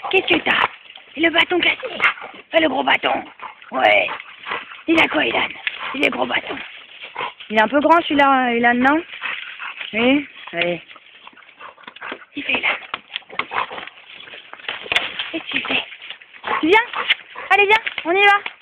Qu'est-ce que t'as? Le bâton cassé. Le gros bâton. Ouais. Il a quoi, Ilan? Il est gros bâton. Il est un peu grand celui-là, Ilan, non? Oui. Allez. Il fait Ilan. Qu'est-ce que tu fais? Tu viens? Allez, viens, on y va.